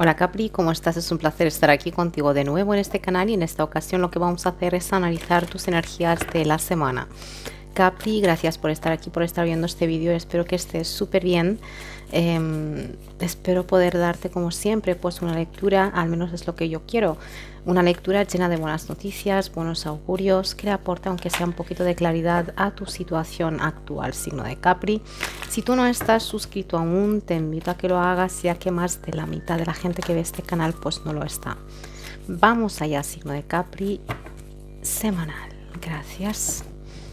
Hola Capri, ¿cómo estás? Es un placer estar aquí contigo de nuevo en este canal y en esta ocasión lo que vamos a hacer es analizar tus energías de la semana. Capri, gracias por estar aquí, por estar viendo este vídeo, espero que estés súper bien. Espero poder darte como siempre pues una lectura, al menos es lo que yo quiero, una lectura llena de buenas noticias, buenos augurios, que le aporte aunque sea un poquito de claridad a tu situación actual, signo de Capri. Si tú no estás suscrito aún, te invito a que lo hagas, ya que más de la mitad de la gente que ve este canal pues no lo está. Vamos allá, signo de Capri semanal. Gracias.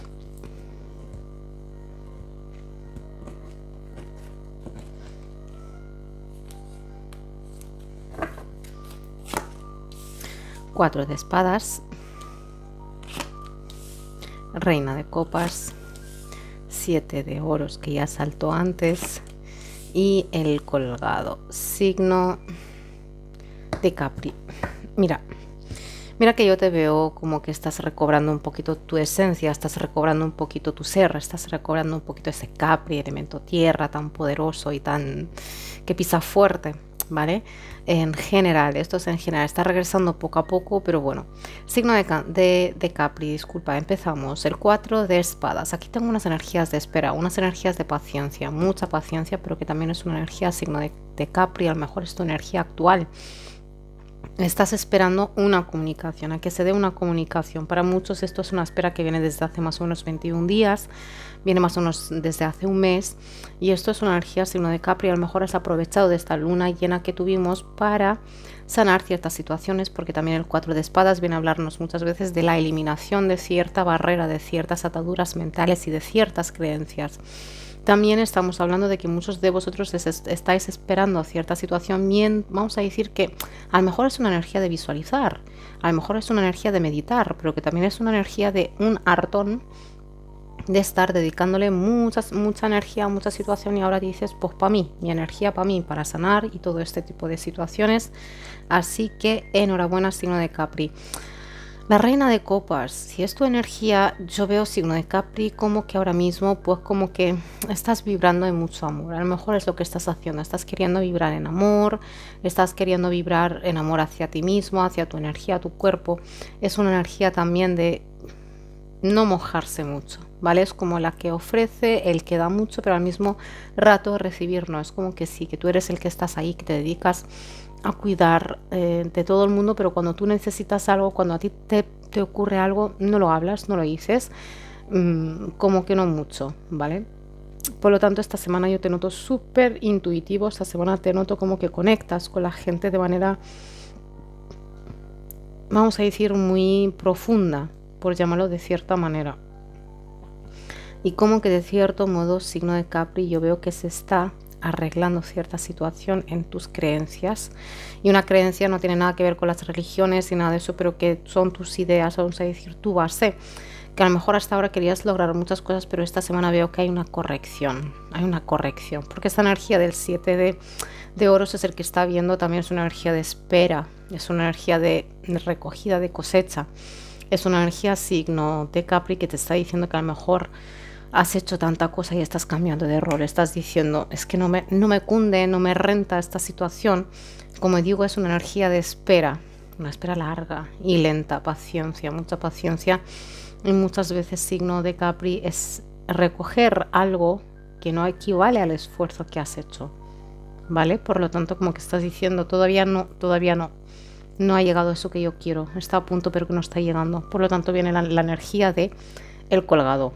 Cuatro de espadas, reina de copas, 7 de oros que ya saltó antes y el colgado, signo de Capri. Mira que yo te veo como que estás recobrando un poquito tu esencia, estás recobrando un poquito tu ser, estás recobrando un poquito ese Capri, elemento tierra, tan poderoso y tan que pisa fuerte, ¿vale? En general, esto es en general, está regresando poco a poco, pero bueno. Signo de Capri, disculpa, empezamos. El 4 de espadas. Aquí tengo unas energías de espera, unas energías de paciencia, mucha paciencia, pero que también es una energía signo de Capri, a lo mejor es tu energía actual. Estás esperando una comunicación, a que se dé una comunicación. Para muchos esto es una espera que viene desde hace más o menos 21 días, viene más o menos desde hace un mes, y esto es una energía signo de Capri. A lo mejor has aprovechado de esta luna llena que tuvimos para sanar ciertas situaciones, porque también el 4 de espadas viene a hablarnos muchas veces de la eliminación de cierta barrera, de ciertas ataduras mentales y de ciertas creencias. También estamos hablando de que muchos de vosotros estáis esperando cierta situación, bien, vamos a decir que a lo mejor es una energía de visualizar, a lo mejor es una energía de meditar, pero que también es una energía de un hartón de estar dedicándole mucha energía a mucha situación, y ahora dices, pues para mí, mi energía para mí, para sanar y todo este tipo de situaciones. Así que enhorabuena, signo de Capri. La reina de copas, si es tu energía, yo veo, signo de Capri, como que ahora mismo pues como que estás vibrando en mucho amor. A lo mejor es lo que estás haciendo, estás queriendo vibrar en amor, estás queriendo vibrar en amor hacia ti mismo, hacia tu energía, tu cuerpo. Es una energía también de no mojarse mucho, ¿vale? Es como la que ofrece, el que da mucho, pero al mismo rato recibir no. Es como que sí, que tú eres el que estás ahí, que te dedicas a cuidar de todo el mundo, pero cuando tú necesitas algo, cuando a ti te ocurre algo, no lo hablas, no lo dices, como que no mucho, ¿vale? Por lo tanto, esta semana yo te noto súper intuitivo, esta semana te noto como que conectas con la gente de manera, vamos a decir, muy profunda, por llamarlo de cierta manera. Y como que de cierto modo, signo de Capri, yo veo que se está arreglando cierta situación en tus creencias, y una creencia no tiene nada que ver con las religiones y nada de eso, pero que son tus ideas, vamos a decir, tu base, que a lo mejor hasta ahora querías lograr muchas cosas, pero esta semana veo que hay una corrección, porque esta energía del 7 de oros es el que está viendo, también es una energía de espera, es una energía de recogida, de cosecha, es una energía signo de Capri que te está diciendo que a lo mejor has hecho tanta cosa y estás cambiando de rol, estás diciendo, es que no me cunde, no me renta esta situación. Como digo, es una energía de espera, una espera larga y lenta, paciencia, mucha paciencia, y muchas veces signo de Capri es recoger algo que no equivale al esfuerzo que has hecho, ¿vale? Por lo tanto, como que estás diciendo, todavía no ha llegado eso que yo quiero, está a punto pero que no está llegando. Por lo tanto viene la energía de el colgado,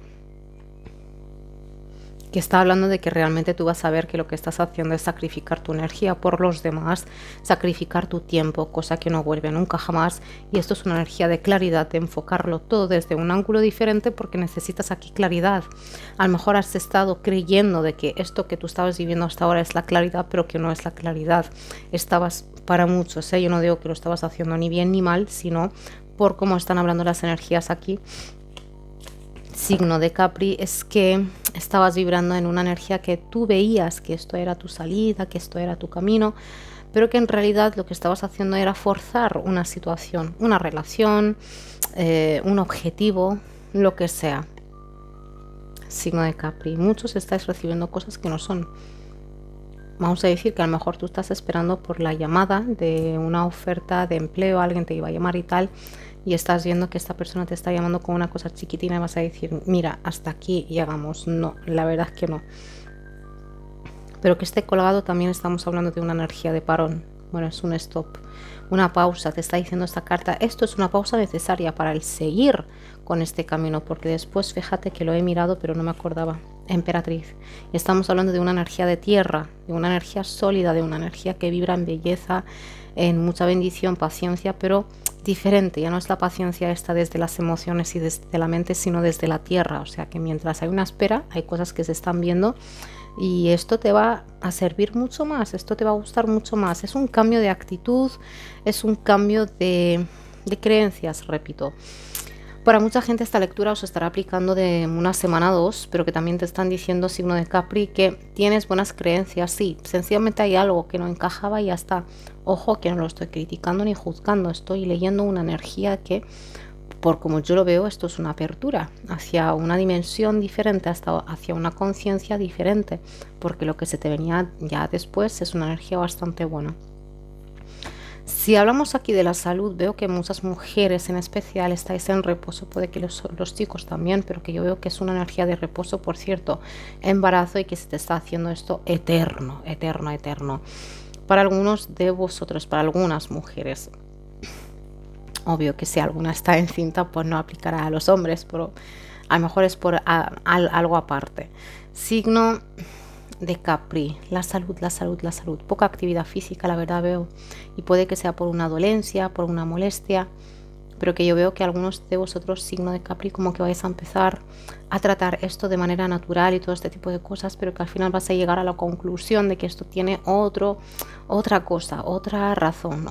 que está hablando de que realmente tú vas a ver que lo que estás haciendo es sacrificar tu energía por los demás, sacrificar tu tiempo, cosa que no vuelve nunca jamás, y esto es una energía de claridad, de enfocarlo todo desde un ángulo diferente, porque necesitas aquí claridad. A lo mejor has estado creyendo de que esto que tú estabas viviendo hasta ahora es la claridad, pero que no es la claridad. Estabas, para muchos, yo no digo que lo estabas haciendo ni bien ni mal, sino por cómo están hablando las energías aquí, signo de Capri, es que estabas vibrando en una energía que tú veías que esto era tu salida, que esto era tu camino, pero que en realidad lo que estabas haciendo era forzar una situación, una relación, un objetivo, lo que sea. Signo de Capri, muchos estáis recibiendo cosas que no son vamos a decir que a lo mejor tú estás esperando por la llamada de una oferta de empleo, alguien te iba a llamar y tal, y estás viendo que esta persona te está llamando con una cosa chiquitina y vas a decir, mira, hasta aquí llegamos. No, la verdad es que no. Pero que esté colgado también estamos hablando de una energía de parón. Bueno, es un stop, una pausa. Te está diciendo esta carta, esto es una pausa necesaria para el seguir con este camino, porque después fíjate que lo he mirado pero no me acordaba. Emperatriz. Estamos hablando de una energía de tierra, de una energía sólida, de una energía que vibra en belleza, en mucha bendición, paciencia, pero diferente. Ya no es la paciencia esta desde las emociones y desde la mente, sino desde la tierra. O sea que mientras hay una espera, hay cosas que se están viendo. Y esto te va a servir mucho más, esto te va a gustar mucho más. Es un cambio de actitud, es un cambio de creencias, repito. Para mucha gente esta lectura os estará aplicando de una semana a dos, pero que también te están diciendo, signo de Capri, que tienes buenas creencias. Sí, sencillamente hay algo que no encajaba y ya está. Ojo que no lo estoy criticando ni juzgando, estoy leyendo una energía que, por como yo lo veo, esto es una apertura hacia una dimensión diferente, hasta hacia una conciencia diferente, porque lo que se te venía ya después es una energía bastante buena. Si hablamos aquí de la salud, veo que muchas mujeres en especial estáis en reposo, puede que los chicos también, pero que yo veo que es una energía de reposo, por cierto, embarazo, y que se te está haciendo esto eterno, eterno, eterno. Para algunos de vosotros, para algunas mujeres. Obvio que si alguna está encinta, pues no aplicará a los hombres, pero a lo mejor es por algo aparte. Signo de Capri, la salud, la salud, la salud. Poca actividad física, la verdad veo. Y puede que sea por una dolencia, por una molestia, pero que yo veo que algunos de vosotros, signo de Capri, como que vais a empezar a tratar esto de manera natural y todo este tipo de cosas, pero que al final vas a llegar a la conclusión de que esto tiene otra cosa, otra razón,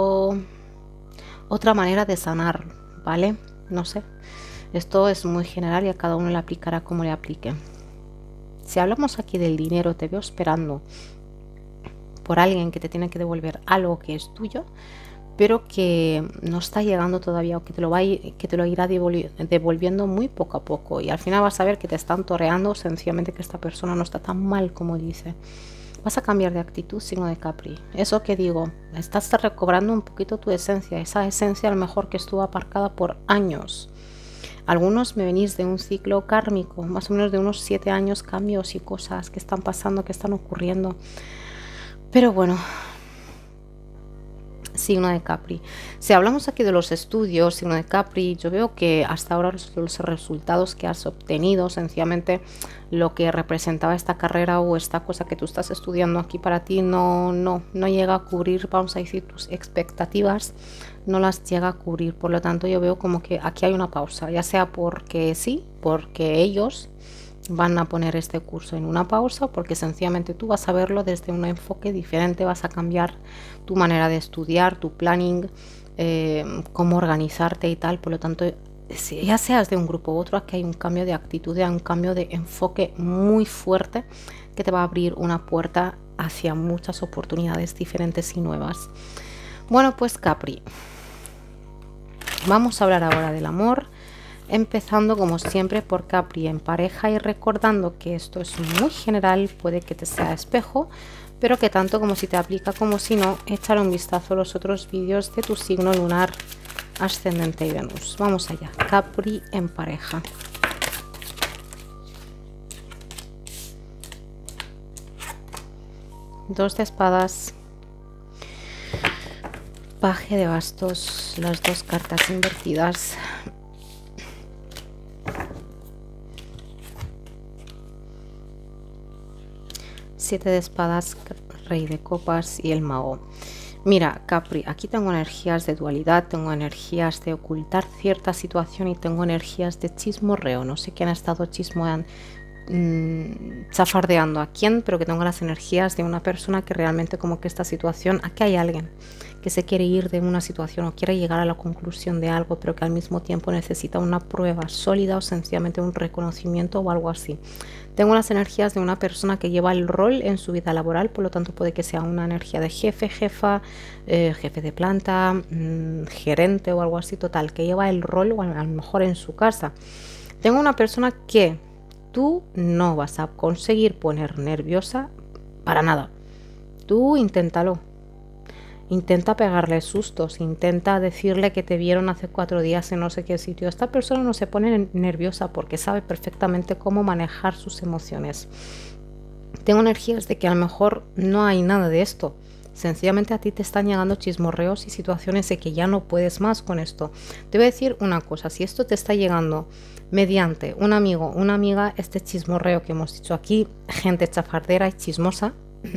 otra manera de sanar, ¿vale? No sé, esto es muy general y a cada uno le aplicará como le aplique. Si hablamos aquí del dinero, te veo esperando por alguien que te tiene que devolver algo que es tuyo, pero que no está llegando todavía, o que te lo irá devolviendo muy poco a poco, y al final vas a ver que te están toreando, sencillamente que esta persona no está tan mal como dice. Vas a cambiar de actitud, signo de Capri. Eso que digo, estás recobrando un poquito tu esencia, esa esencia a lo mejor que estuvo aparcada por años. Algunos me venís de un ciclo kármico, más o menos de unos 7 años, cambios y cosas que están pasando, que están ocurriendo. Pero bueno, signo de Capri. Si hablamos aquí de los estudios, signo de Capri, yo veo que hasta ahora los resultados que has obtenido, sencillamente lo que representaba esta carrera o esta cosa que tú estás estudiando aquí para ti no llega a cubrir, vamos a decir, tus expectativas, no las llega a cubrir. Por lo tanto, yo veo como que aquí hay una pausa, ya sea porque sí, porque ellos van a poner este curso en una pausa, porque sencillamente tú vas a verlo desde un enfoque diferente, vas a cambiar tu manera de estudiar, tu planning, cómo organizarte y tal. Por lo tanto, si ya seas de un grupo u otro, aquí hay un cambio de actitud, hay un cambio de enfoque muy fuerte que te va a abrir una puerta hacia muchas oportunidades diferentes y nuevas. Bueno, pues Capri, vamos a hablar ahora del amor, empezando como siempre por Capri en pareja, y recordando que esto es muy general, puede que te sea espejo, pero que tanto como si te aplica como si no, echar un vistazo a los otros vídeos de tu signo lunar, ascendente y Venus. Vamos allá, Capri en pareja. Dos de espadas, paje de bastos, las dos cartas invertidas. Siete de espadas, rey de copas y el mago. Mira, Capri, aquí tengo energías de dualidad, tengo energías de ocultar cierta situación y tengo energías de chismorreo. No sé quién ha estado chafardeando a quién, pero que tengo las energías de una persona que realmente como que esta situación, aquí hay alguien que se quiere ir de una situación o quiere llegar a la conclusión de algo, pero que al mismo tiempo necesita una prueba sólida o sencillamente un reconocimiento o algo así. Tengo las energías de una persona que lleva el rol en su vida laboral, por lo tanto puede que sea una energía de jefe, jefa, jefe de planta, gerente o algo así, total, que lleva el rol o a lo mejor en su casa. Tengo una persona que tú no vas a conseguir poner nerviosa para nada. Tú inténtalo. Intenta pegarle sustos, intenta decirle que te vieron hace 4 días en no sé qué sitio. Esta persona no se pone nerviosa porque sabe perfectamente cómo manejar sus emociones. Tengo energías de que a lo mejor no hay nada de esto. Sencillamente a ti te están llegando chismorreos y situaciones de que ya no puedes más con esto. Te voy a decir una cosa, si esto te está llegando mediante un amigo, una amiga, este chismorreo que hemos dicho aquí, gente chafardera y chismosa,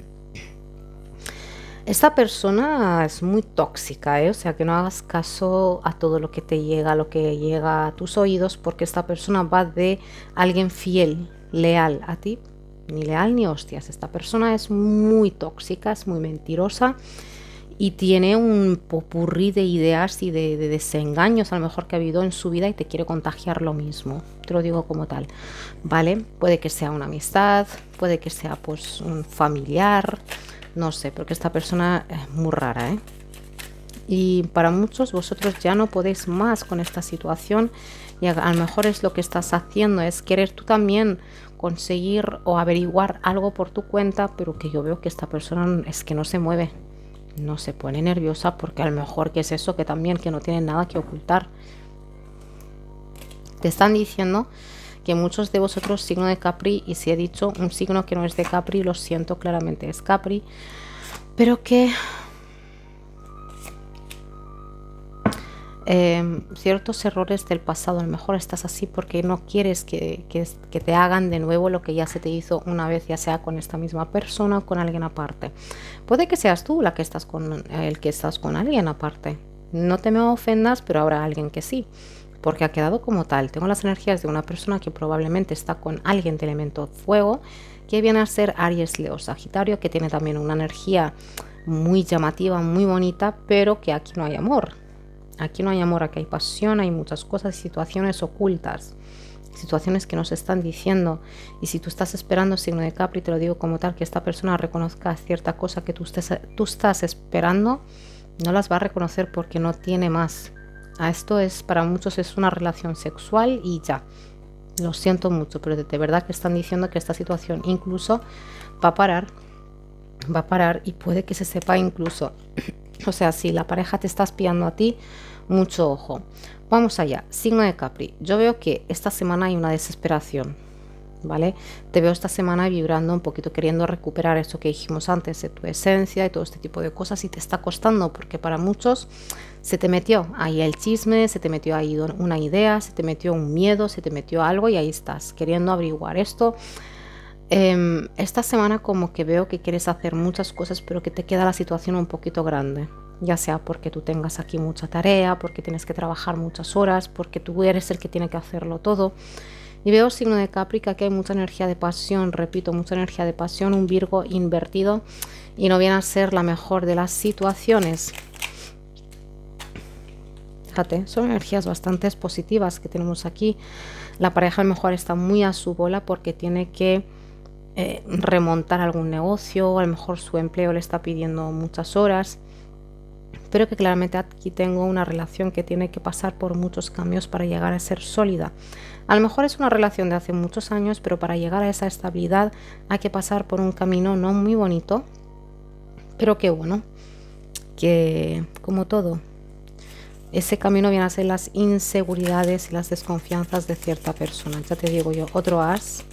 esta persona es muy tóxica, ¿eh? O sea, que no hagas caso a todo lo que te llega, lo que llega a tus oídos, porque esta persona va de alguien fiel, leal a ti. Ni leal ni hostias. Esta persona es muy tóxica, es muy mentirosa y tiene un popurrí de ideas y de desengaños a lo mejor que ha habido en su vida y te quiere contagiar lo mismo. Te lo digo como tal, ¿vale? Puede que sea una amistad, puede que sea pues un familiar, no sé, porque esta persona es muy rara, ¿eh? Y para muchos vosotros ya no podéis más con esta situación y a lo mejor es lo que estás haciendo, es querer tú también conseguir o averiguar algo por tu cuenta, pero que yo veo que esta persona es que no se mueve, no se pone nerviosa porque a lo mejor que es eso, que también que no tiene nada que ocultar. Te están diciendo que muchos de vosotros signo de Capri, y si he dicho un signo que no es de Capri, lo siento, claramente es Capri, pero que ciertos errores del pasado, a lo mejor estás así porque no quieres que te hagan de nuevo lo que ya se te hizo una vez, ya sea con esta misma persona o con alguien aparte. Puede que seas tú la que estás con el que estás con alguien aparte. No te me ofendas, pero habrá alguien que sí, porque ha quedado como tal. Tengo las energías de una persona que probablemente está con alguien de elemento fuego, que viene a ser Aries, Leo, Sagitario, que tiene también una energía muy llamativa, muy bonita, pero que aquí no hay amor. Aquí no hay amor, aquí hay pasión, hay muchas cosas y situaciones ocultas, situaciones que nos están diciendo. Y si tú estás esperando, signo de Capri, te lo digo como tal, que esta persona reconozca cierta cosa que tú estás esperando, no las va a reconocer porque no tiene más. A esto es, para muchos es una relación sexual y ya. Lo siento mucho, pero de verdad que están diciendo que esta situación incluso va a parar y puede que se sepa incluso. O sea, si la pareja te está espiando a ti, mucho ojo. Vamos allá, signo de Capri. Yo veo que esta semana hay una desesperación, ¿vale? Te veo esta semana vibrando un poquito, queriendo recuperar eso que dijimos antes de tu esencia y todo este tipo de cosas, y te está costando porque para muchos se te metió ahí el chisme, se te metió ahí una idea, se te metió un miedo, se te metió algo y ahí estás queriendo averiguar esto. Esta semana como que veo que quieres hacer muchas cosas, pero que te queda la situación un poquito grande, ya sea porque tú tengas aquí mucha tarea, porque tienes que trabajar muchas horas, porque tú eres el que tiene que hacerlo todo. Y veo, signo de Capri, que aquí hay mucha energía de pasión, repito, mucha energía de pasión, un Virgo invertido, y no viene a ser la mejor de las situaciones. Fíjate, son energías bastante positivas que tenemos aquí. La pareja a lo mejor está muy a su bola porque tiene que remontar algún negocio, a lo mejor su empleo le está pidiendo muchas horas, pero que claramente aquí tengo una relación que tiene que pasar por muchos cambios para llegar a ser sólida. A lo mejor es una relación de hace muchos años, pero para llegar a esa estabilidad hay que pasar por un camino no muy bonito, pero que bueno, que como todo, ese camino viene a ser las inseguridades y las desconfianzas de cierta persona. Ya te digo yo, otro as.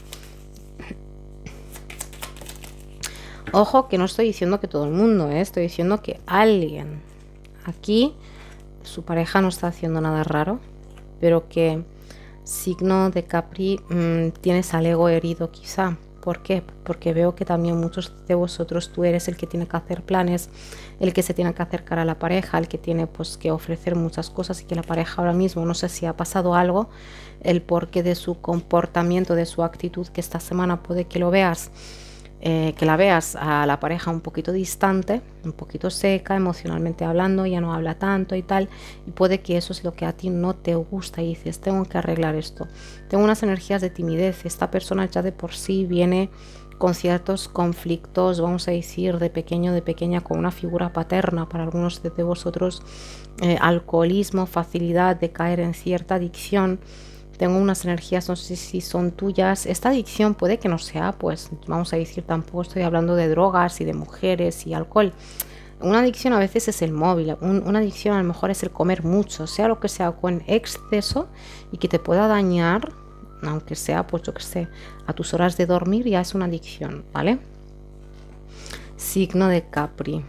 Ojo que no estoy diciendo que todo el mundo, estoy diciendo que alguien aquí, su pareja no está haciendo nada raro, pero que signo de Capri tienes al ego herido quizá. ¿Por qué? Porque veo que también muchos de vosotros, tú eres el que tiene que hacer planes, el que se tiene que acercar a la pareja, el que tiene pues que ofrecer muchas cosas, y que la pareja ahora mismo, no sé si ha pasado algo, el porqué de su comportamiento, de su actitud, que esta semana puede que lo veas. Que la veas a la pareja un poquito distante, un poquito seca emocionalmente hablando, ya no habla tanto y tal, y puede que eso es lo que a ti no te gusta y dices, tengo que arreglar esto. Tengo unas energías de timidez, esta persona ya de por sí viene con ciertos conflictos, vamos a decir, de pequeño, de pequeña, con una figura paterna para algunos de vosotros, alcoholismo, facilidad de caer en cierta adicción, Tengo unas energías, no sé si son tuyas. Esta adicción puede que no sea, pues vamos a decir, tampoco estoy hablando de drogas y de mujeres y alcohol. Una adicción a veces es el móvil, una adicción a lo mejor es el comer mucho, sea lo que sea, con exceso y que te pueda dañar, aunque sea, pues yo que sé, a tus horas de dormir, ya es una adicción, ¿vale? Signo de Capri.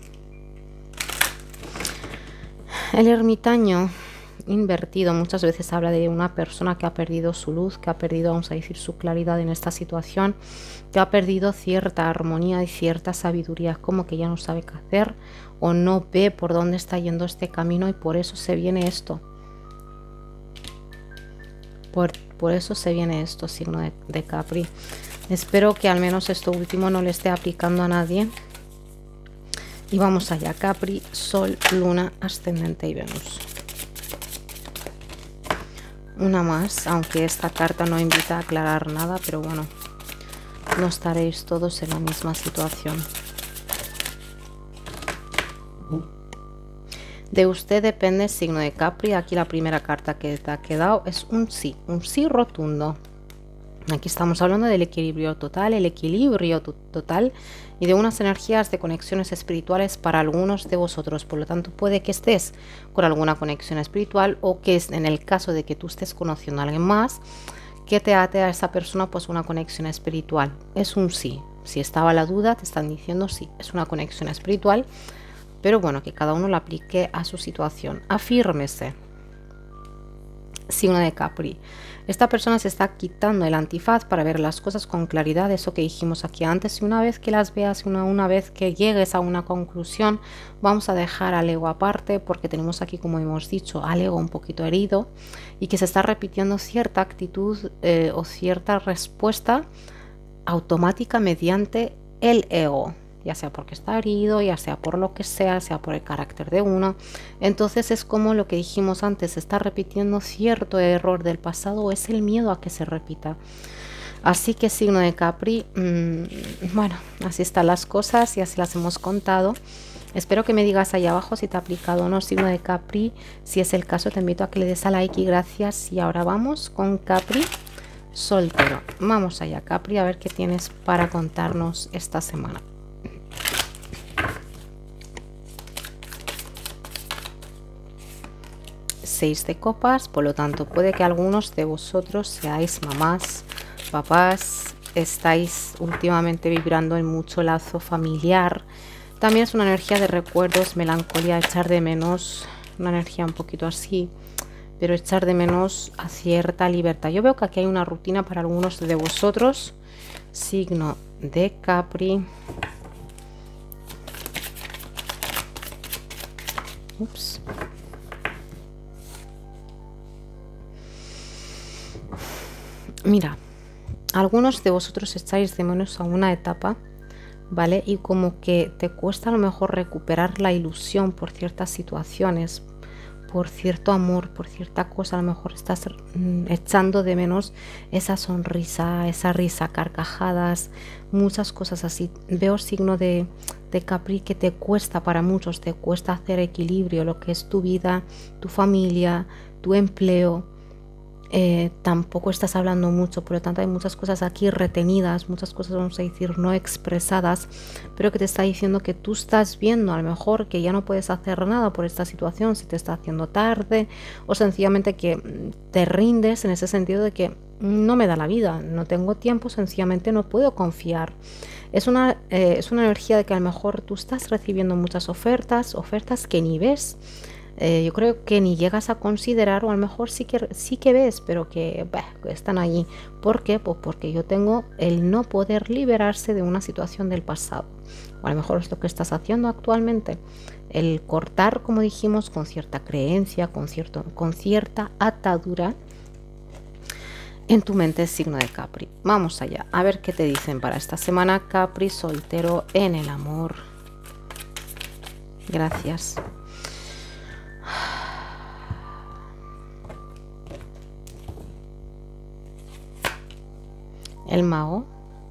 El ermitaño invertido muchas veces habla de una persona que ha perdido su luz, que ha perdido, vamos a decir, su claridad en esta situación, que ha perdido cierta armonía y cierta sabiduría, como que ya no sabe qué hacer o no ve por dónde está yendo este camino, y por eso se viene esto. Por eso se viene esto, signo de Capri. Espero que al menos esto último no le esté aplicando a nadie. Y vamos allá, Capri, Sol, Luna, Ascendente y Venus. Una más, aunque esta carta no invita a aclarar nada, pero bueno, no estaréis todos en la misma situación. De usted depende, signo de Capri. Aquí la primera carta que te ha quedado es un sí rotundo. Aquí estamos hablando del equilibrio total, y de unas energías de conexiones espirituales para algunos de vosotros. Por lo tanto, puede que estés con alguna conexión espiritual, o que es en el caso de que tú estés conociendo a alguien más, que te ate a esa persona, pues una conexión espiritual. Es un sí. Si estaba la duda, te están diciendo sí, es una conexión espiritual, pero bueno, que cada uno la aplique a su situación. Afírmese, signo de Capri. Esta persona se está quitando el antifaz para ver las cosas con claridad, eso que dijimos aquí antes, y una vez que las veas, una vez que llegues a una conclusión, vamos a dejar al ego aparte, porque tenemos aquí, como hemos dicho, al ego un poquito herido, y que se está repitiendo cierta actitud o cierta respuesta automática mediante el ego, ya sea porque está herido, ya sea por lo que sea por el carácter de uno. Entonces es como lo que dijimos antes, se está repitiendo cierto error del pasado, o es el miedo a que se repita. Así que, signo de Capri, bueno, así están las cosas y así las hemos contado. Espero que me digas ahí abajo si te ha aplicado o no, signo de Capri. Si es el caso, te invito a que le des a like y gracias. Y ahora vamos con Capri soltero. Vamos allá, Capri, a ver qué tienes para contarnos esta semana. Seis de copas, por lo tanto puede que algunos de vosotros seáis mamás, papás, estáis últimamente vibrando en mucho lazo familiar. También es una energía de recuerdos, melancolía, echar de menos, una energía un poquito así, pero echar de menos a cierta libertad. Yo veo que aquí hay una rutina para algunos de vosotros, signo de Capri. Ups. Mira, algunos de vosotros echáis de menos a una etapa, ¿vale? Y como que te cuesta a lo mejor recuperar la ilusión por ciertas situaciones, por cierto amor, por cierta cosa. A lo mejor estás echando de menos esa sonrisa, esa risa, carcajadas, muchas cosas así. Veo, signo de Capri, que te cuesta, para muchos te cuesta hacer equilibrio, lo que es tu vida, tu familia, tu empleo. Tampoco estás hablando mucho, por lo tanto hay muchas cosas aquí retenidas, muchas cosas, vamos a decir, no expresadas, pero que te está diciendo que tú estás viendo a lo mejor que ya no puedes hacer nada por esta situación, si te está haciendo tarde, o sencillamente que te rindes en ese sentido de que no me da la vida, no tengo tiempo, sencillamente no puedo confiar. Es una energía de que a lo mejor tú estás recibiendo muchas ofertas que ni ves. Yo creo que ni llegas a considerar, o a lo mejor sí que ves, pero que están allí. ¿Por qué? Pues porque yo tengo el no poder liberarse de una situación del pasado, o a lo mejor es lo que estás haciendo actualmente, el cortar, como dijimos, con cierta creencia, con cierta atadura en tu mente, signo de Capri. Vamos allá, a ver qué te dicen para esta semana, Capri soltero en el amor. Gracias. El mago.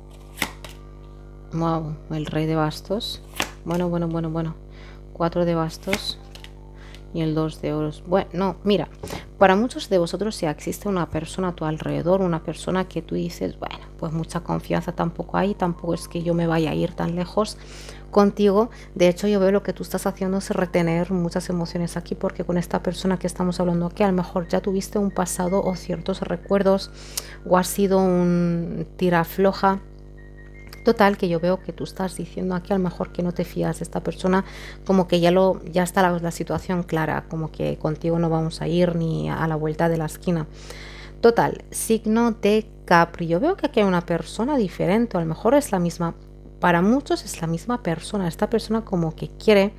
Wow, el rey de bastos. Bueno. 4 de bastos. y el 2 de oros. Bueno, no, mira, para muchos de vosotros si existe una persona a tu alrededor, una persona que tú dices, bueno, pues mucha confianza tampoco hay, tampoco es que yo me vaya a ir tan lejos contigo. De hecho, yo veo lo que tú estás haciendo es retener muchas emociones aquí, porque con esta persona que estamos hablando aquí, a lo mejor ya tuviste un pasado o ciertos recuerdos, o ha sido un tira floja. Total, que yo veo que tú estás diciendo aquí a lo mejor que no te fías de esta persona, como que ya está la situación clara, como que contigo no vamos a ir ni a la vuelta de la esquina. Total, signo de Capri. Yo veo que aquí hay una persona diferente, o a lo mejor es la misma. Para muchos es la misma persona. Esta persona como que quiere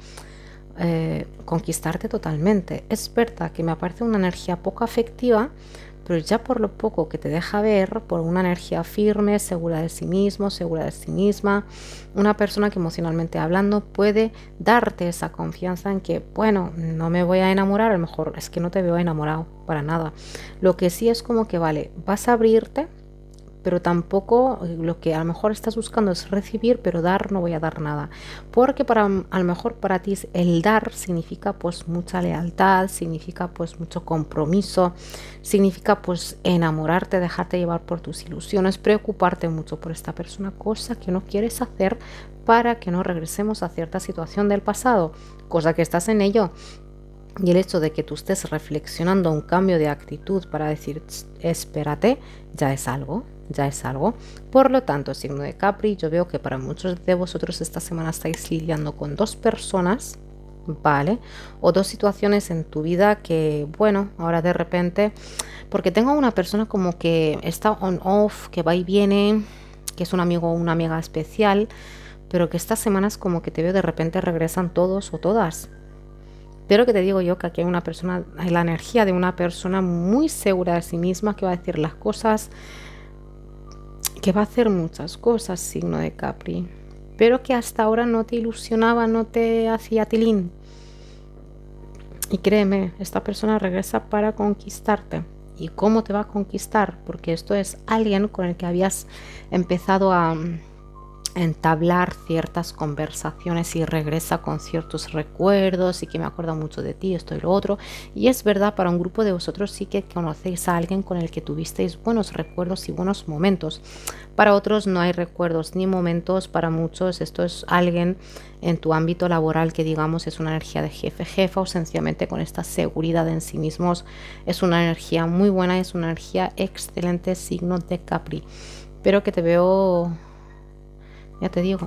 conquistarte totalmente. Es verdad que me aparece una energía poco afectiva, pero ya por lo poco que te deja ver, por una energía firme, segura de sí mismo, segura de sí misma, una persona que emocionalmente hablando puede darte esa confianza en que, bueno, no me voy a enamorar, a lo mejor es que no te veo enamorado para nada. Lo que sí es como que, vale, vas a abrirte, pero tampoco lo que a lo mejor estás buscando es recibir, pero dar no voy a dar nada, porque a lo mejor para ti el dar significa pues mucha lealtad, significa pues mucho compromiso, significa pues enamorarte, dejarte llevar por tus ilusiones, preocuparte mucho por esta persona, cosa que no quieres hacer para que no regresemos a cierta situación del pasado, cosa que estás en ello. Y el hecho de que tú estés reflexionando un cambio de actitud para decir, espérate, ya es algo, ya es algo. Por lo tanto, signo de Capri, yo veo que para muchos de vosotros esta semana estáis lidiando con dos personas, ¿vale? O dos situaciones en tu vida que, bueno, ahora de repente, porque tengo una persona como que está on-off, que va y viene, que es un amigo o una amiga especial, pero que estas semanas como que te veo de repente regresan todos o todas. Pero que te digo yo que aquí hay una persona, hay la energía de una persona muy segura de sí misma, que va a decir las cosas, que va a hacer muchas cosas, signo de Capri, pero que hasta ahora no te ilusionaba, no te hacía tilín. Y créeme, esta persona regresa para conquistarte. ¿Y cómo te va a conquistar? Porque esto es alguien con el que habías empezado a entablar ciertas conversaciones y regresa con ciertos recuerdos y que me acuerdo mucho de ti, esto y lo otro. Y es verdad, para un grupo de vosotros sí que conocéis a alguien con el que tuvisteis buenos recuerdos y buenos momentos. Para otros no hay recuerdos ni momentos. Para muchos esto es alguien en tu ámbito laboral que digamos es una energía de jefe, jefa, o sencillamente con esta seguridad en sí mismos. Es una energía muy buena, es una energía excelente, signo de Capri. Pero que te veo, ya te digo,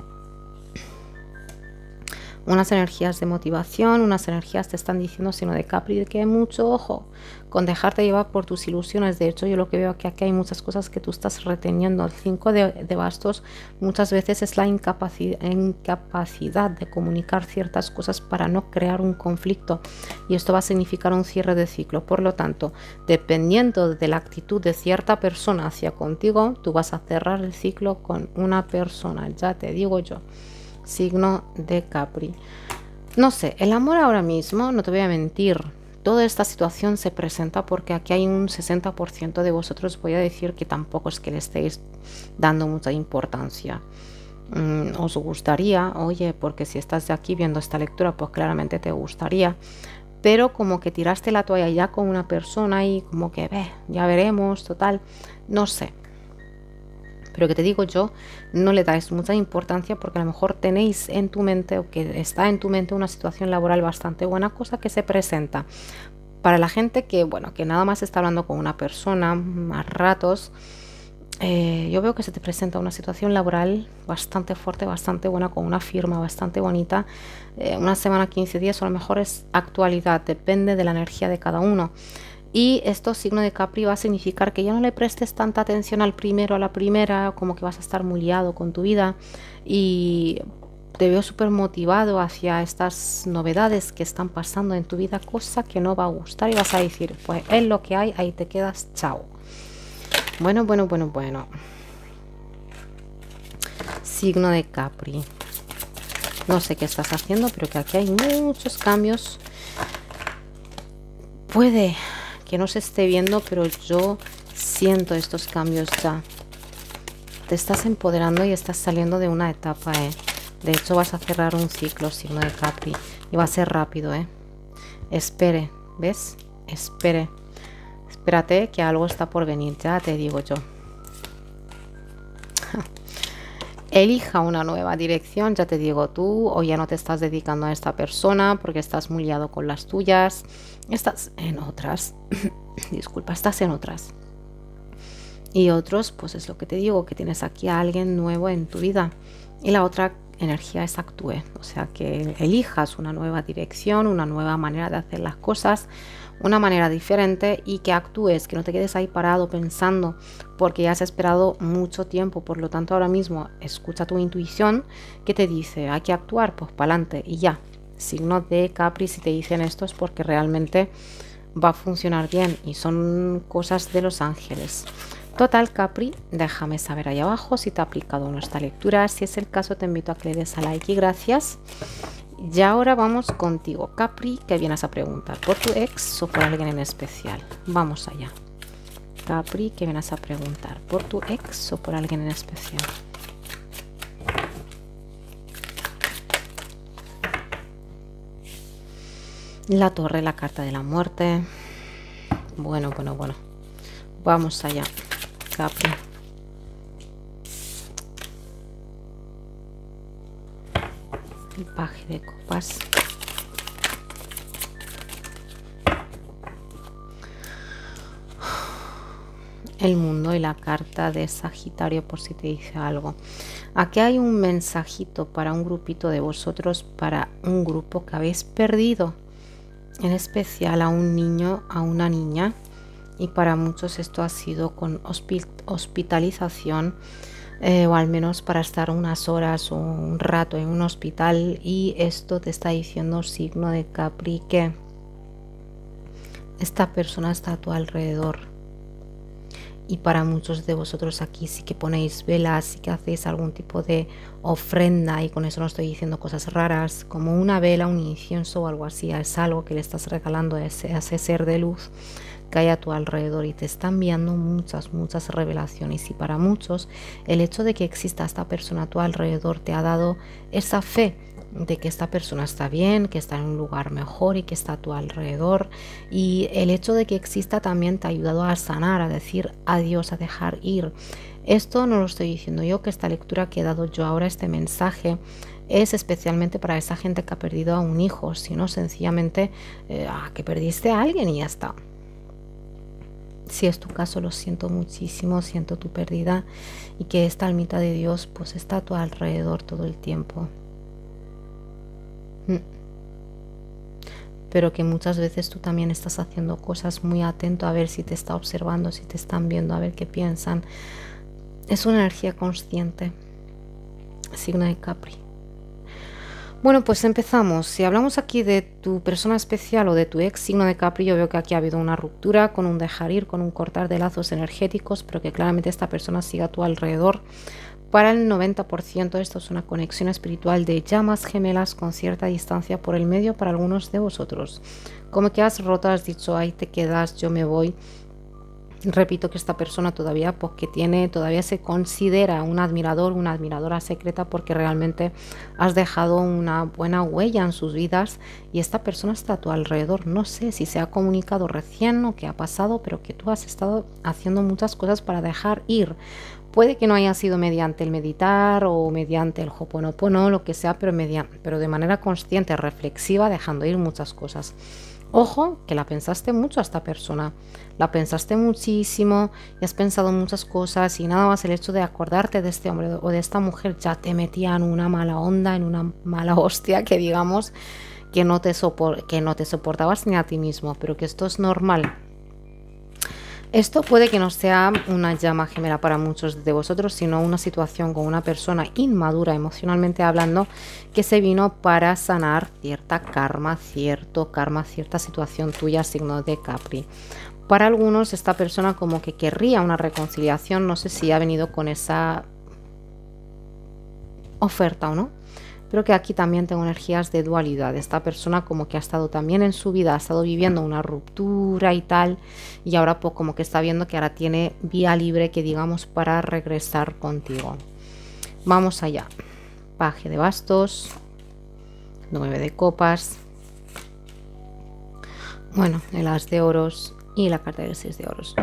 unas energías de motivación, unas energías te están diciendo, signo de Capri, de que hay mucho ojo con dejarte llevar por tus ilusiones. De hecho, yo lo que veo que aquí hay muchas cosas que tú estás reteniendo. El 5 de bastos muchas veces es la incapacidad de comunicar ciertas cosas para no crear un conflicto, y esto va a significar un cierre de ciclo. Por lo tanto, dependiendo de la actitud de cierta persona hacia contigo, tú vas a cerrar el ciclo con una persona, ya te digo yo, signo de Capri. No sé, el amor ahora mismo, no te voy a mentir, toda esta situación se presenta porque aquí hay un 60% de vosotros, voy a decir que tampoco es que le estéis dando mucha importancia. Os gustaría, oye, porque si estás de aquí viendo esta lectura, pues claramente te gustaría, pero como que tiraste la toalla ya con una persona y como que ya veremos, total, no sé. Pero que te digo yo, no le dais mucha importancia porque a lo mejor tenéis en tu mente, o que está en tu mente, una situación laboral bastante buena, cosa que se presenta. Para la gente que, bueno, que nada más está hablando con una persona más ratos, yo veo que se te presenta una situación laboral bastante fuerte, bastante buena, con una firma bastante bonita, una semana, 15 días, o a lo mejor es actualidad, depende de la energía de cada uno. Y esto, signo de Capri, va a significar que ya no le prestes tanta atención al primero, a la primera, como que vas a estar muy liado con tu vida, y te veo súper motivado hacia estas novedades que están pasando en tu vida, cosa que no va a gustar, y vas a decir, pues es lo que hay, ahí te quedas, chao. Bueno. Signo de Capri. No sé qué estás haciendo, pero que aquí hay muchos cambios. Puede que no se esté viendo, pero yo siento estos cambios ya. Te estás empoderando y estás saliendo de una etapa, De hecho, vas a cerrar un ciclo, signo de Capri, y va a ser rápido, Espere, ¿ves? Espere. Espérate que algo está por venir, ya te digo yo. Elija una nueva dirección, ya te digo tú, o ya no te estás dedicando a esta persona porque estás muy liado con las tuyas. Estás en otras. Disculpa, estás en otras. Y otros, pues es lo que te digo, que tienes aquí a alguien nuevo en tu vida. Y la otra energía es actúe. O sea, que elijas una nueva dirección, una nueva manera de hacer las cosas, una manera diferente y que actúes, que no te quedes ahí parado pensando porque ya has esperado mucho tiempo. Por lo tanto, ahora mismo escucha tu intuición que te dice hay que actuar, pues para adelante y ya. Signo de Capri, si te dicen esto es porque realmente va a funcionar bien y son cosas de los ángeles. Total, Capri, déjame saber ahí abajo si te ha aplicado nuestra lectura. Si es el caso, te invito a que le des a like y gracias. Y ahora vamos contigo, Capri, que vienes a preguntar por tu ex o por alguien en especial. Vamos allá. Capri, que vienes a preguntar por tu ex o por alguien en especial. La torre, la carta de la muerte. Bueno. Vamos allá, Capri. El paje de copas. El mundo y la carta de Sagitario por si te dice algo. Aquí hay un mensajito para un grupito de vosotros, para un grupo que habéis perdido, en especial a un niño, a una niña, y para muchos esto ha sido con hospitalización. O al menos para estar unas horas o un rato en un hospital, y esto te está diciendo, signo de Capri, que esta persona está a tu alrededor. Y para muchos de vosotros aquí sí que ponéis velas, sí que hacéis algún tipo de ofrenda, y con eso no estoy diciendo cosas raras, como una vela, un incienso o algo así. Es algo que le estás regalando a ese ser de luz que hay a tu alrededor, y te está enviando muchas revelaciones. Y para muchos el hecho de que exista esta persona a tu alrededor te ha dado esa fe de que esta persona está bien, que está en un lugar mejor y que está a tu alrededor. Y el hecho de que exista también te ha ayudado a sanar, a decir adiós, a dejar ir. Esto no lo estoy diciendo yo, que esta lectura que he dado yo ahora, este mensaje, es especialmente para esa gente que ha perdido a un hijo, sino sencillamente que perdiste a alguien y ya está. Si es tu caso, lo siento muchísimo, siento tu pérdida, y que esta almita de Dios pues está a tu alrededor todo el tiempo. Pero que muchas veces tú también estás haciendo cosas muy atento a ver si te está observando, si te están viendo, a ver qué piensan. Es una energía consciente. Signo de Capri. Bueno, pues empezamos. Si hablamos aquí de tu persona especial o de tu ex, signo de Capri, yo veo que aquí ha habido una ruptura con un dejar ir, con un cortar de lazos energéticos, pero que claramente esta persona sigue a tu alrededor. Para el 90% esto es una conexión espiritual de llamas gemelas con cierta distancia por el medio para algunos de vosotros. Como que has roto, has dicho, ahí te quedas, yo me voy. Repito que esta persona todavía, pues que tiene, todavía se considera un admirador, una admiradora secreta, porque realmente has dejado una buena huella en sus vidas, y esta persona está a tu alrededor. No sé si se ha comunicado recién o qué ha pasado, pero que tú has estado haciendo muchas cosas para dejar ir. Puede que no haya sido mediante el meditar o mediante el Ho'oponopono, lo que sea, pero de manera consciente, reflexiva, dejando ir muchas cosas. Ojo, que la pensaste mucho a esta persona, la pensaste muchísimo y has pensado muchas cosas, y nada más el hecho de acordarte de este hombre o de esta mujer ya te metía en una mala onda, en una mala hostia, que digamos que no te soportabas ni a ti mismo, pero que esto es normal. Esto puede que no sea una llama gemela para muchos de vosotros, sino una situación con una persona inmadura emocionalmente hablando, que se vino para sanar cierta karma, cierta situación tuya, signo de Capri. Para algunos esta persona como que querría una reconciliación, no sé si ha venido con esa oferta o no. Pero que aquí también tengo energías de dualidad. Esta persona como que ha estado también en su vida, ha estado viviendo una ruptura y tal, y ahora pues como que está viendo que ahora tiene vía libre, que digamos, para regresar contigo. Vamos allá. Paje de bastos, 9 de copas, Bueno, el as de oros y la carta del 6 de oros.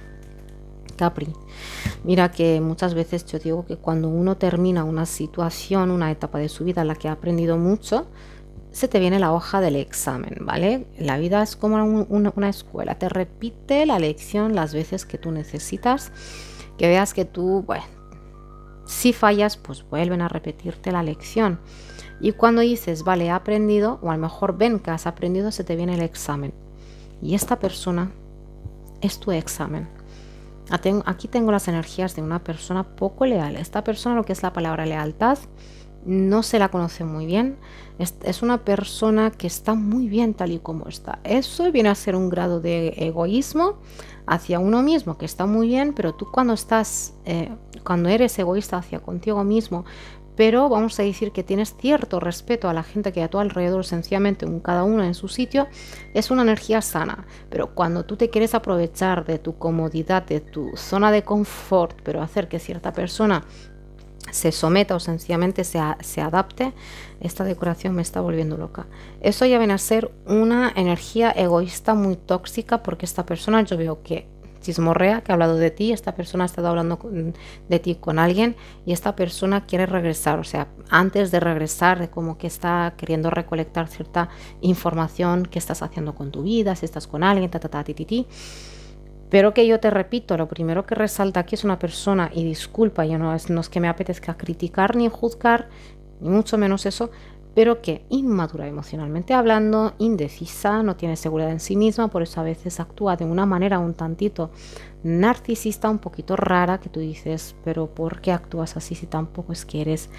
Capri, mira que muchas veces yo digo que cuando uno termina una situación, una etapa de su vida en la que ha aprendido mucho, se te viene la hoja del examen, ¿vale? La vida es como una escuela, te repite la lección las veces que tú necesitas, que veas que tú, bueno, si fallas, pues vuelven a repetirte la lección. Y cuando dices, vale, he aprendido, o a lo mejor ven que has aprendido, se te viene el examen. Y esta persona es tu examen. Aquí tengo las energías de una persona poco leal. Esta persona, lo que es la palabra lealtad, no se la conoce muy bien. Es una persona que está muy bien tal y como está. Eso viene a ser un grado de egoísmo hacia uno mismo, que está muy bien, pero tú cuando eres egoísta hacia contigo mismo, pero vamos a decir que tienes cierto respeto a la gente que hay a tu alrededor, sencillamente cada uno en su sitio, es una energía sana. Pero cuando tú te quieres aprovechar de tu comodidad, de tu zona de confort, pero hacer que cierta persona se someta o sencillamente se adapte, esta decoración me está volviendo loca. Eso ya viene a ser una energía egoísta muy tóxica, porque esta persona, yo veo que chismorrea, que ha hablado de ti, esta persona ha estado hablando de ti con alguien y esta persona quiere regresar, o sea, antes de regresar, como que está queriendo recolectar cierta información que estás haciendo con tu vida, si estás con alguien, ti. Pero que yo te repito, lo primero que resalta aquí es una persona, y disculpa, yo no es que me apetezca criticar ni juzgar, ni mucho menos eso, pero que inmadura emocionalmente hablando, indecisa, no tiene seguridad en sí misma, por eso a veces actúa de una manera un tantito narcisista, un poquito rara, que tú dices, pero ¿por qué actúas así si tampoco es que eres,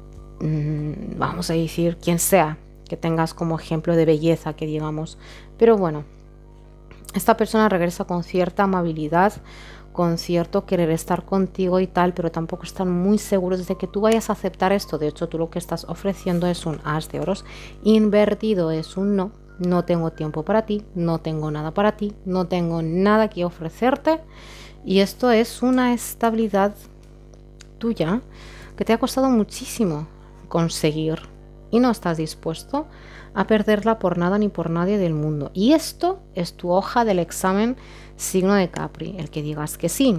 vamos a decir, quien sea, que tengas como ejemplo de belleza, que digamos? Pero bueno, esta persona regresa con cierta amabilidad, con cierto querer estar contigo y tal, pero tampoco están muy seguros de que tú vayas a aceptar esto. De hecho, tú lo que estás ofreciendo es un as de oros invertido, es un no. No tengo tiempo para ti, no tengo nada para ti, no tengo nada que ofrecerte. Y esto es una estabilidad tuya que te ha costado muchísimo conseguir y no estás dispuesto a perderla por nada ni por nadie del mundo. Y esto es tu hoja del examen signo de Capri, el que digas que sí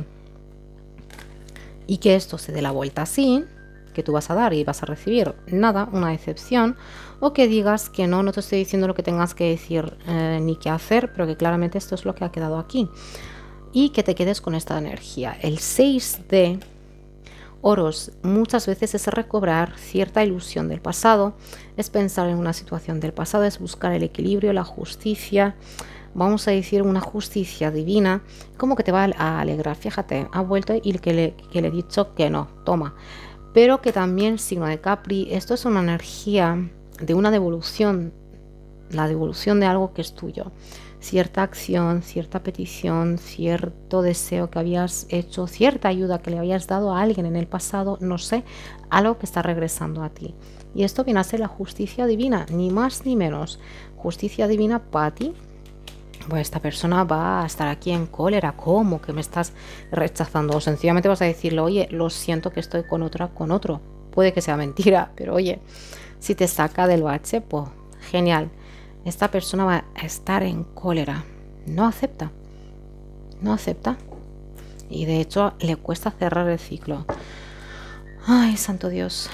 y que esto se dé la vuelta así, que tú vas a dar y vas a recibir nada, una decepción, o que digas que no, no te estoy diciendo lo que tengas que decir ni qué hacer, pero que claramente esto es lo que ha quedado aquí, y que te quedes con esta energía. El 6 de oros muchas veces es recobrar cierta ilusión del pasado, es pensar en una situación del pasado, es buscar el equilibrio, la justicia, vamos a decir una justicia divina, como que te va a alegrar. Fíjate, ha vuelto y que le he dicho que no, toma. Pero que también, signo de Capri, esto es una energía de una devolución, la devolución de algo que es tuyo. Cierta acción, cierta petición, cierto deseo que habías hecho, cierta ayuda que le habías dado a alguien en el pasado, no sé, algo que está regresando a ti. Y esto viene a ser la justicia divina, ni más ni menos. Justicia divina para ti. Pues esta persona va a estar aquí en cólera, ¿cómo que me estás rechazando? O sencillamente vas a decirle, oye, lo siento que estoy con otra, con otro. Puede que sea mentira, pero oye, si te saca del bache, pues genial. Esta persona va a estar en cólera. No acepta. No acepta. Y de hecho le cuesta cerrar el ciclo. Ay, santo Dios.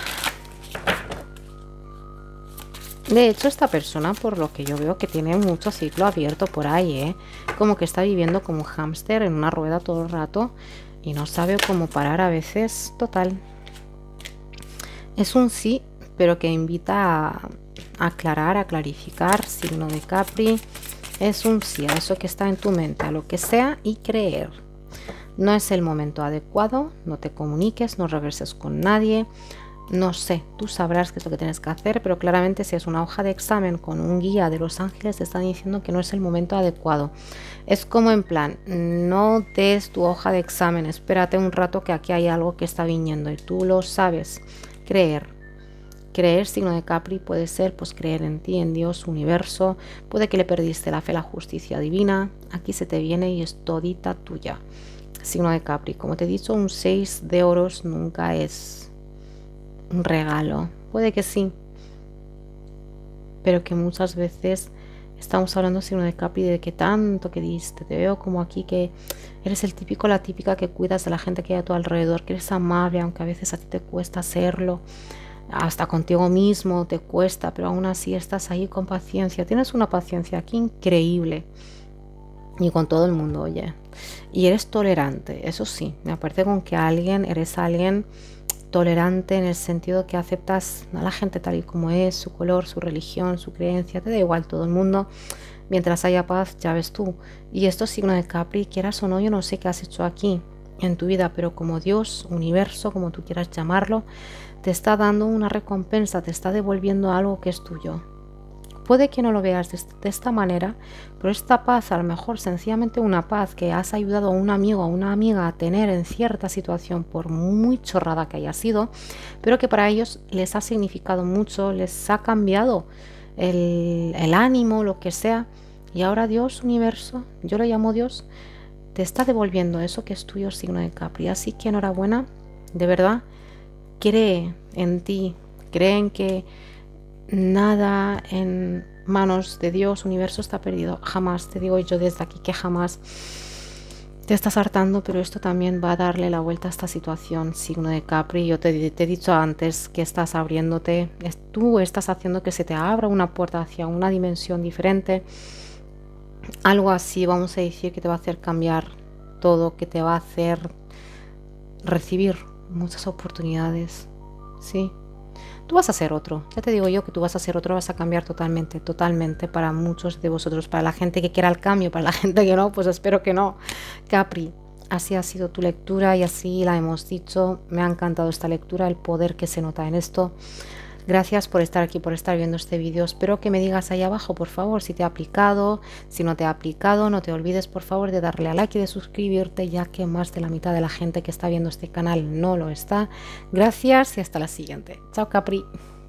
De hecho, esta persona, por lo que yo veo, que tiene mucho ciclo abierto por ahí, ¿eh? Como que está viviendo como un hámster en una rueda todo el rato y no sabe cómo parar a veces. Total. Es un sí, pero que invita a aclarar, a clarificar. Signo de Capri. Es un sí a eso que está en tu mente, a lo que sea, y creer. No es el momento adecuado, no te comuniques, no regreses con nadie. No sé, tú sabrás qué es lo que tienes que hacer, pero claramente si es una hoja de examen con un guía de los ángeles, te están diciendo que no es el momento adecuado. Es como en plan, no des tu hoja de examen, espérate un rato que aquí hay algo que está viniendo y tú lo sabes. Creer. Creer, signo de Capri, puede ser pues creer en ti, en Dios, universo. Puede que le perdiste la fe, la justicia divina. Aquí se te viene y es todita tuya. Signo de Capri, como te he dicho, un 6 de oros nunca es un regalo, puede que sí, pero que muchas veces Estamos hablando, signo de Capri, de que tanto que diste. Te veo como aquí que eres el típico, la típica que cuidas de la gente que hay a tu alrededor, que eres amable, aunque a veces a ti te cuesta hacerlo. Hasta contigo mismo te cuesta, pero aún así estás ahí con paciencia. Tienes una paciencia aquí increíble. Y con todo el mundo, oye. Y eres tolerante, eso sí. Me parece con que eres alguien tolerante en el sentido que aceptas a la gente tal y como es, su color, su religión, su creencia, te da igual todo el mundo, mientras haya paz, ya ves tú. Y esto es signo de Capri, quieras o no, yo no sé qué has hecho aquí en tu vida, pero como Dios, universo, como tú quieras llamarlo, te está dando una recompensa, te está devolviendo algo que es tuyo. Puede que no lo veas de esta manera, pero esta paz, a lo mejor sencillamente una paz que has ayudado a un amigo o a una amiga a tener en cierta situación, por muy chorrada que haya sido, pero que para ellos les ha significado mucho, les ha cambiado el ánimo, lo que sea. Y ahora Dios, universo, yo lo llamo Dios, te está devolviendo eso que es tuyo, signo de Capri. Así que enhorabuena, de verdad, cree en ti, cree en que nada en manos de Dios, universo, está perdido. Jamás, te digo yo desde aquí que jamás. Te estás hartando, pero esto también va a darle la vuelta a esta situación, signo de Capri. Yo te he dicho antes que estás abriéndote, tú estás haciendo que se te abra una puerta hacia una dimensión diferente. Algo así, vamos a decir, que te va a hacer cambiar todo, que te va a hacer recibir muchas oportunidades, ¿sí? Tú vas a ser otro, ya te digo yo que tú vas a ser otro, vas a cambiar totalmente, totalmente para muchos de vosotros, para la gente que quiera el cambio, para la gente que no, pues espero que no. Capri, así ha sido tu lectura y así la hemos dicho. Me ha encantado esta lectura, el poder que se nota en esto. Gracias por estar aquí, por estar viendo este vídeo. Espero que me digas ahí abajo, por favor, si te ha aplicado, si no te ha aplicado. No te olvides, por favor, de darle a like y de suscribirte, ya que más de la mitad de la gente que está viendo este canal no lo está. Gracias y hasta la siguiente. Chao, Capri.